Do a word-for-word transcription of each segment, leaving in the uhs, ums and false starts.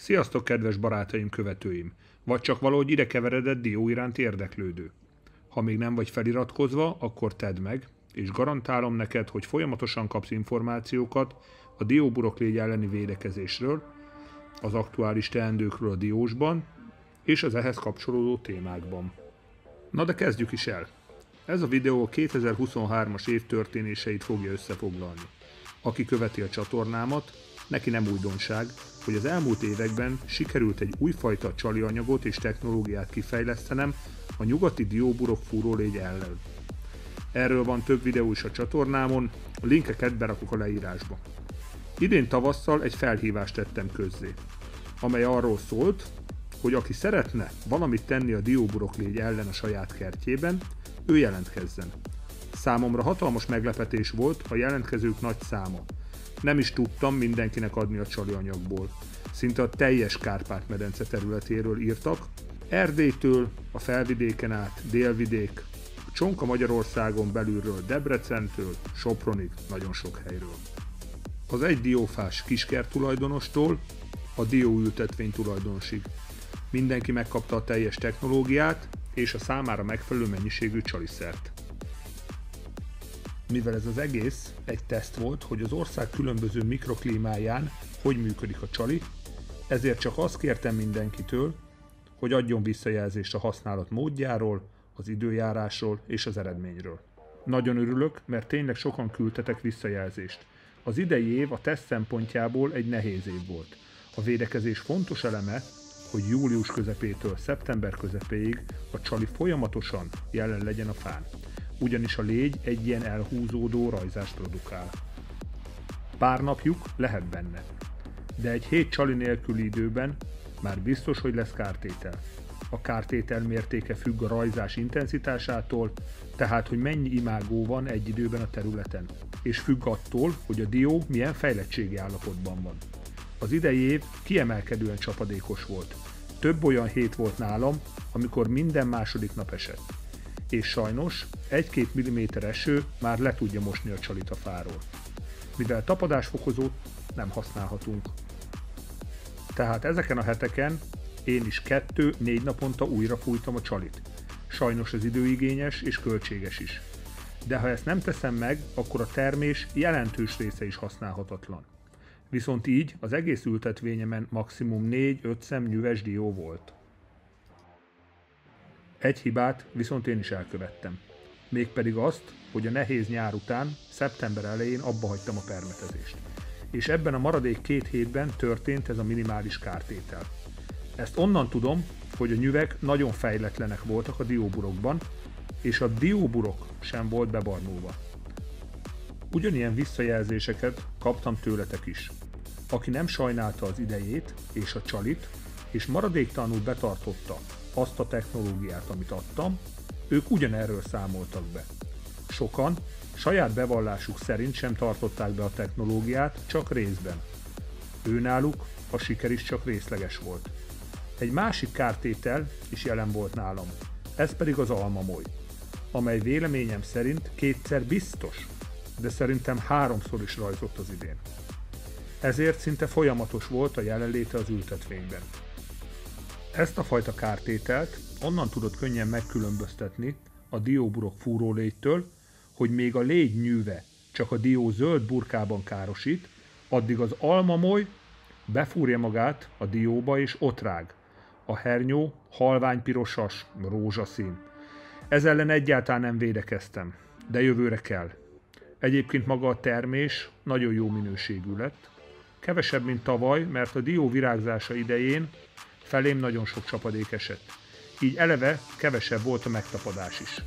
Sziasztok, kedves barátaim, követőim! Vagy csak valahogy ide keveredett dió iránt érdeklődő. Ha még nem vagy feliratkozva, akkor tedd meg, és garantálom neked, hogy folyamatosan kapsz információkat a dióburoklégy elleni védekezésről, az aktuális teendőkről a diósban, és az ehhez kapcsolódó témákban. Na de kezdjük is el! Ez a videó a kétezer-huszonhármas év történéseit fogja összefoglalni. Aki követi a csatornámat, neki nem újdonság, hogy az elmúlt években sikerült egy újfajta csali anyagot és technológiát kifejlesztenem a nyugati dióburok fúrólégy ellen. Erről van több videó is a csatornámon, a linkeket berakok a leírásba. Idén tavasszal egy felhívást tettem közzé, amely arról szólt, hogy aki szeretne valamit tenni a dióburoklégy ellen a saját kertjében, ő jelentkezzen. Számomra hatalmas meglepetés volt a jelentkezők nagy száma. Nem is tudtam mindenkinek adni a csali anyagból. Szinte a teljes Kárpát-medence területéről írtak, Erdélytől, a felvidéken át, délvidék, Csonka Magyarországon belülről, Debrecentől, Sopronig, nagyon sok helyről. Az egy diófás kiskert tulajdonostól a dióültetvény tulajdonosig. Mindenki megkapta a teljes technológiát és a számára megfelelő mennyiségű csaliszert. Mivel ez az egész egy teszt volt, hogy az ország különböző mikroklímáján hogy működik a csali, ezért csak azt kértem mindenkitől, hogy adjon visszajelzést a használat módjáról, az időjárásról és az eredményről. Nagyon örülök, mert tényleg sokan küldtetek visszajelzést. Az idei év a teszt szempontjából egy nehéz év volt. A védekezés fontos eleme, hogy július közepétől szeptember közepéig a csali folyamatosan jelen legyen a fán, ugyanis a légy egy ilyen elhúzódó rajzást produkál. Pár napjuk lehet benne, de egy hét csali nélküli időben már biztos, hogy lesz kártétel. A kártétel mértéke függ a rajzás intenzitásától, tehát hogy mennyi imágó van egy időben a területen, és függ attól, hogy a dió milyen fejlettségi állapotban van. Az idei év kiemelkedően csapadékos volt. Több olyan hét volt nálam, amikor minden második nap esett. És sajnos egy-két milliméter eső már le tudja mosni a csalit a fáról. Mivel tapadásfokozót nem használhatunk. Tehát ezeken a heteken én is kettő-négy naponta újra fújtam a csalit. Sajnos az időigényes és költséges is. De ha ezt nem teszem meg, akkor a termés jelentős része is használhatatlan. Viszont így az egész ültetvényemen maximum négy-öt szem nyüves dió volt. Egy hibát viszont én is elkövettem. Mégpedig azt, hogy a nehéz nyár után, szeptember elején abba hagytam a permetezést. És ebben a maradék két hétben történt ez a minimális kártétel. Ezt onnan tudom, hogy a nyüvek nagyon fejletlenek voltak a dióburokban, és a dióburok sem volt bebarnulva. Ugyanilyen visszajelzéseket kaptam tőletek is. Aki nem sajnálta az idejét és a csalit, és maradéktalanul betartotta azt a technológiát, amit adtam, ők ugyanerről számoltak be. Sokan saját bevallásuk szerint sem tartották be a technológiát, csak részben. Őnáluk a siker is csak részleges volt. Egy másik kártétel is jelen volt nálam, ez pedig az almamoly, amely véleményem szerint kétszer biztos, de szerintem háromszor is rajzott az idén. Ezért szinte folyamatos volt a jelenléte az ültetvényben. Ezt a fajta kártételt onnan tudod könnyen megkülönböztetni a dióburok fúrólégytől, hogy még a légy nyűve csak a dió zöld burkában károsít, addig az almamoly befúrja magát a dióba és ott rág. A hernyó halványpirosas, rózsaszín. Ez ellen egyáltalán nem védekeztem, de jövőre kell. Egyébként maga a termés nagyon jó minőségű lett. Kevesebb, mint tavaly, mert a dió virágzása idején felém nagyon sok csapadék esett. Így eleve kevesebb volt a megtapadás is.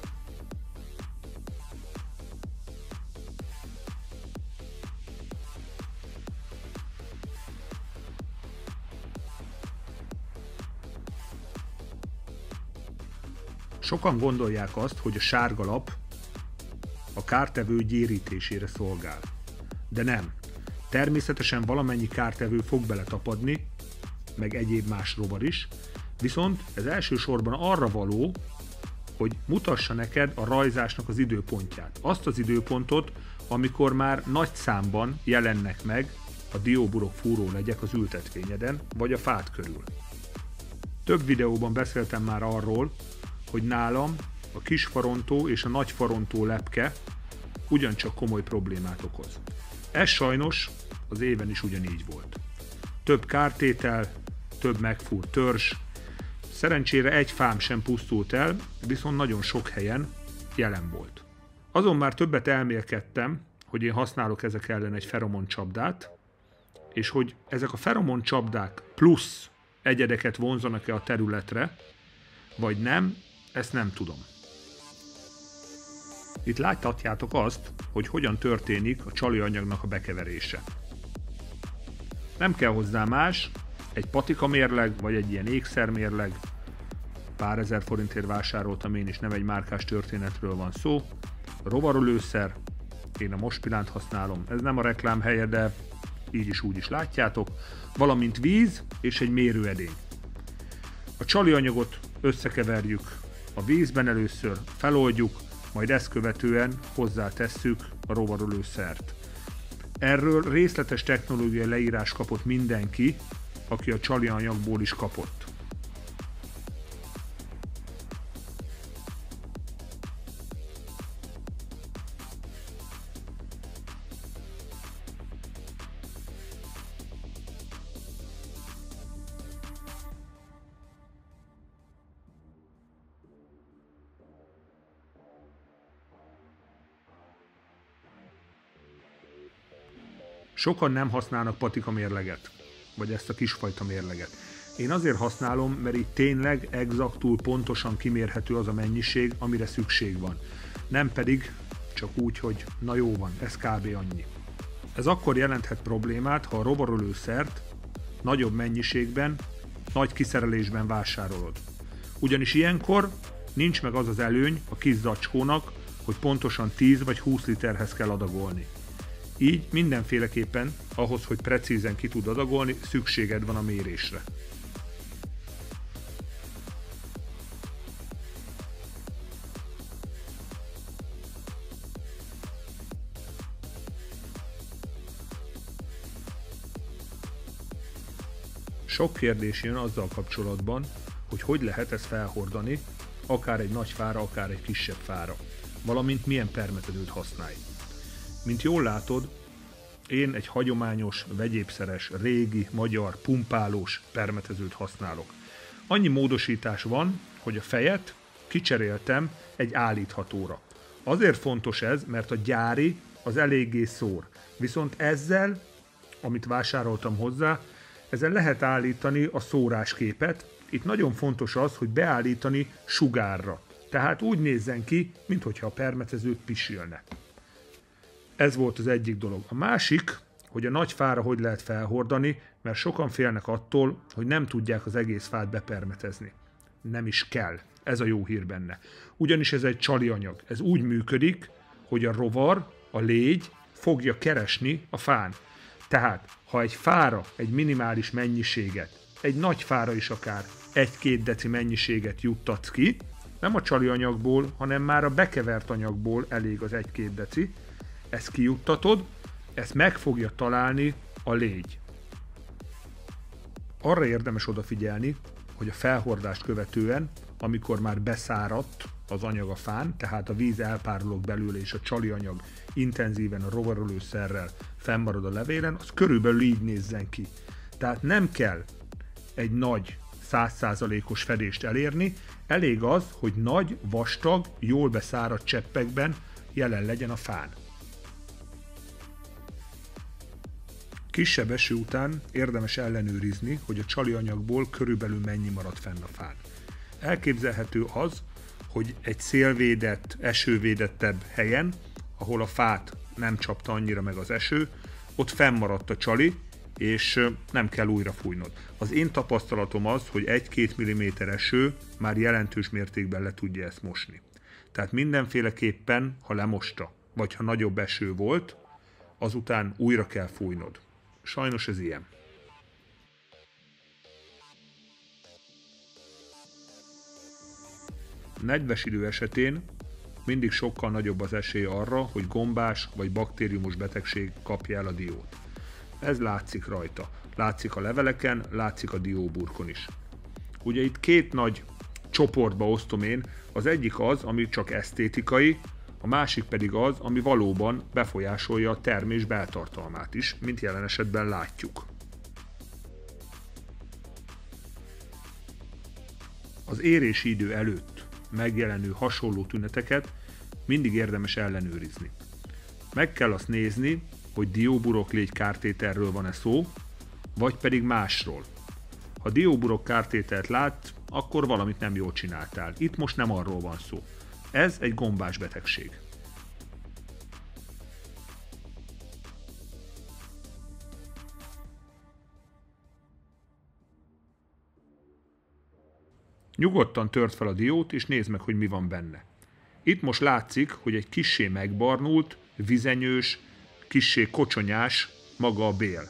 Sokan gondolják azt, hogy a sárga lap a kártevő gyérítésére szolgál. De nem. Természetesen valamennyi kártevő fog beletapadni, meg egyéb más rovar is, viszont ez elsősorban arra való, hogy mutassa neked a rajzásnak az időpontját. Azt az időpontot, amikor már nagy számban jelennek meg a dióburok fúró legyek az ültetvényeden, vagy a fát körül. Több videóban beszéltem már arról, hogy nálam a kis farontó és a nagy farontó lepke ugyancsak komoly problémát okoz. Ez sajnos az éven is ugyanígy volt. Több kártétel, több megfúrt törzs, szerencsére egy fám sem pusztult el, viszont nagyon sok helyen jelen volt. Azon már többet elmélkedtem, hogy én használok ezek ellen egy feromon csapdát, és hogy ezek a feromon csapdák plusz egyedeket vonzanak-e a területre, vagy nem, ezt nem tudom. Itt láthatjátok azt, hogy hogyan történik a csali anyagnak a bekeverése. Nem kell hozzá más, egy patika mérleg, vagy egy ilyen ékszermérleg. Pár ezer forintért vásároltam én is, nem egy márkás történetről van szó. Rovarölőszer, én a Mospilánt használom, ez nem a reklám helye, de így is úgy is látjátok, valamint víz és egy mérőedény. A csali anyagot összekeverjük a vízben először, feloldjuk, majd ezt követően hozzátesszük a rovarölőszert. Erről részletes technológiai leírás kapott mindenki, aki a csali anyagból is kapott. Sokan nem használnak patika mérleget, vagy ezt a kisfajta mérleget. Én azért használom, mert itt tényleg exaktul pontosan kimérhető az a mennyiség, amire szükség van. Nem pedig csak úgy, hogy na jó van, ez kb. Annyi. Ez akkor jelenthet problémát, ha a rovarölőszert nagyobb mennyiségben, nagy kiszerelésben vásárolod. Ugyanis ilyenkor nincs meg az az előny a kis zacskónak, hogy pontosan tíz vagy húsz literhez kell adagolni. Így mindenféleképpen, ahhoz, hogy precízen ki tud adagolni, szükséged van a mérésre. Sok kérdés jön azzal kapcsolatban, hogy hogy lehet ezt felhordani, akár egy nagy fára, akár egy kisebb fára, valamint milyen permetezőt használj. Mint jól látod, én egy hagyományos, vegyépszeres, régi, magyar, pumpálós permetezőt használok. Annyi módosítás van, hogy a fejet kicseréltem egy állíthatóra. Azért fontos ez, mert a gyári az eléggé szór. Viszont ezzel, amit vásároltam hozzá, ezzel lehet állítani a szórásképet. Itt nagyon fontos az, hogy beállítani sugárra. Tehát úgy nézzen ki, minthogyha a permetező pisilne. Ez volt az egyik dolog. A másik, hogy a nagy fára hogy lehet felhordani, mert sokan félnek attól, hogy nem tudják az egész fát bepermetezni. Nem is kell. Ez a jó hír benne. Ugyanis ez egy csali anyag. Ez úgy működik, hogy a rovar, a légy fogja keresni a fán. Tehát, ha egy fára egy minimális mennyiséget, egy nagy fára is akár egy-két deci mennyiséget juttatsz ki, nem a csali anyagból, hanem már a bekevert anyagból elég az egy-két deci, ezt kijuttatod, ezt meg fogja találni a légy. Arra érdemes odafigyelni, hogy a felhordást követően, amikor már beszáradt az anyag a fán, tehát a víz elpárolog belőle és a csali anyag intenzíven a rovarölőszerrel fennmarad a levélen, az körülbelül így nézzen ki. Tehát nem kell egy nagy száz százalékos fedést elérni, elég az, hogy nagy, vastag, jól beszáradt cseppekben jelen legyen a fán. Kisebb eső után érdemes ellenőrizni, hogy a csali anyagból körülbelül mennyi marad fenn a fán. Elképzelhető az, hogy egy szélvédett, esővédettebb helyen, ahol a fát nem csapta annyira meg az eső, ott fennmaradt a csali, és nem kell újra fújnod. Az én tapasztalatom az, hogy egy-két milliméter eső már jelentős mértékben le tudja ezt mosni. Tehát mindenféleképpen, ha lemosta, vagy ha nagyobb eső volt, azután újra kell fújnod. Sajnos ez ilyen. Nedves idő esetén mindig sokkal nagyobb az esély arra, hogy gombás vagy baktériumos betegség kapja el a diót. Ez látszik rajta. Látszik a leveleken, látszik a dióburkon is. Ugye itt két nagy csoportba osztom én, az egyik az, ami csak esztétikai, a másik pedig az, ami valóban befolyásolja a termés beltartalmát is, mint jelen esetben látjuk. Az érési idő előtt megjelenő hasonló tüneteket mindig érdemes ellenőrizni. Meg kell azt nézni, hogy dióburoklégy kártételről van-e szó, vagy pedig másról. Ha dióburok kártételt lát, akkor valamit nem jól csináltál. Itt most nem arról van szó. Ez egy gombás betegség. Nyugodtan tört fel a diót, és nézd meg, hogy mi van benne. Itt most látszik, hogy egy kissé megbarnult, vizenyős, kissé kocsonyás maga a bél.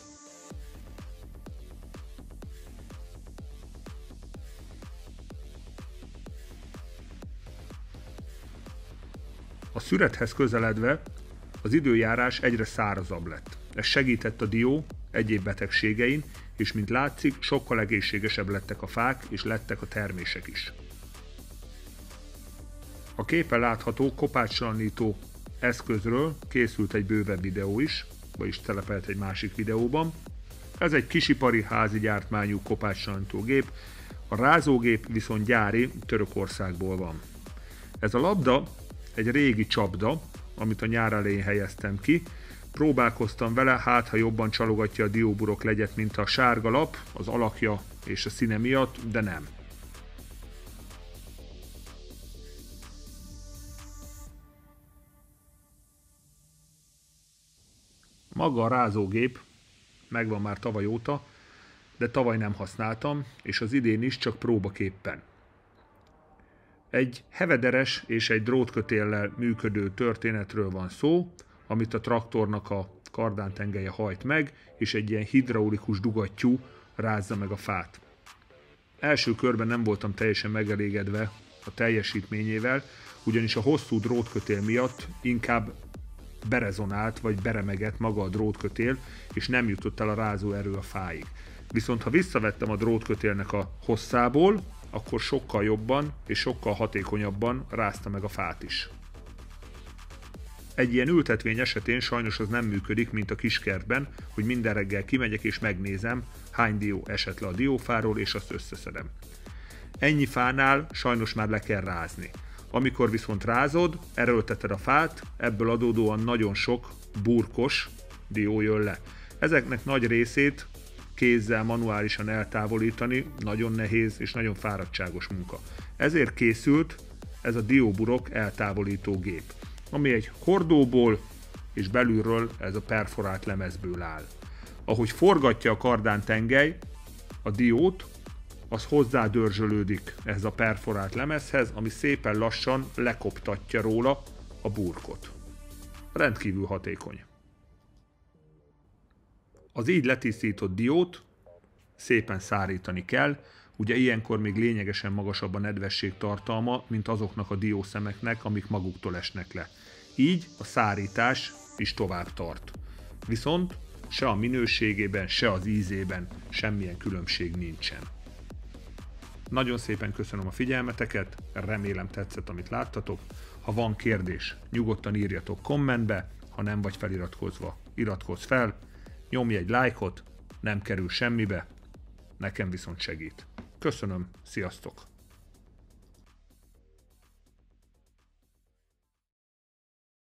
A szürethez közeledve az időjárás egyre szárazabb lett. Ez segített a dió egyéb betegségein, és mint látszik, sokkal egészségesebb lettek a fák, és lettek a termések is. A képen látható kopácstalanító eszközről készült egy bővebb videó is, vagyis telepelt egy másik videóban. Ez egy kisipari házi gyártmányú kopácstalanító gép, a rázógép viszont gyári Törökországból van. Ez a labda egy régi csapda, amit a nyár elején helyeztem ki. Próbálkoztam vele, hát ha jobban csalogatja a dióburok legyet, mint a sárga lap, az alakja és a színe miatt, de nem. Maga a rázógép megvan már tavaly óta, de tavaly nem használtam, és az idén is csak próbaképpen. Egy hevederes és egy drótkötéllel működő történetről van szó, amit a traktornak a kardántengelye hajt meg, és egy ilyen hidraulikus dugattyú rázza meg a fát. Első körben nem voltam teljesen megelégedve a teljesítményével, ugyanis a hosszú drótkötél miatt inkább berezonált vagy beremegett maga a drótkötél, és nem jutott el a rázóerő a fáig. Viszont ha visszavettem a drótkötélnek a hosszából, akkor sokkal jobban és sokkal hatékonyabban rázta meg a fát is. Egy ilyen ültetvény esetén sajnos az nem működik, mint a kiskertben, hogy minden reggel kimegyek és megnézem, hány dió esett le a diófáról, és azt összeszedem. Ennyi fánál sajnos már le kell rázni. Amikor viszont rázod, erőlteted a fát, ebből adódóan nagyon sok burkos dió jön le. Ezeknek nagy részét kézzel manuálisan eltávolítani nagyon nehéz és nagyon fáradtságos munka. Ezért készült ez a dióburok eltávolító gép, ami egy hordóból és belülről ez a perforált lemezből áll. Ahogy forgatja a kardántengely a diót, az hozzádörzsölődik ehhez a perforált lemezhez, ami szépen lassan lekoptatja róla a burkot. Rendkívül hatékony. Az így letisztított diót szépen szárítani kell, ugye ilyenkor még lényegesen magasabb a nedvesség tartalma, mint azoknak a diószemeknek, amik maguktól esnek le. Így a szárítás is tovább tart. Viszont se a minőségében, se az ízében semmilyen különbség nincsen. Nagyon szépen köszönöm a figyelmeteket, remélem tetszett, amit láttatok. Ha van kérdés, nyugodtan írjatok kommentbe, ha nem vagy feliratkozva, iratkozz fel, nyomj egy lájkot, nem kerül semmibe, nekem viszont segít. Köszönöm, sziasztok!